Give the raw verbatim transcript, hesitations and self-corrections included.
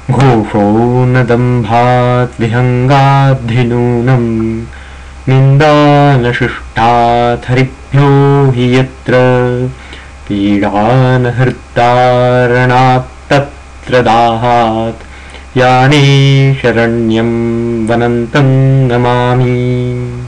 घोषो न दम्भात् विहङ्गाद्धिनूनम् निन्दा न शिष्टात् हरिभ्यो हि यत्र पीडा न हृत्तारणात् तत्र दाहात् याने शरण्यं वनन्तं नमामि।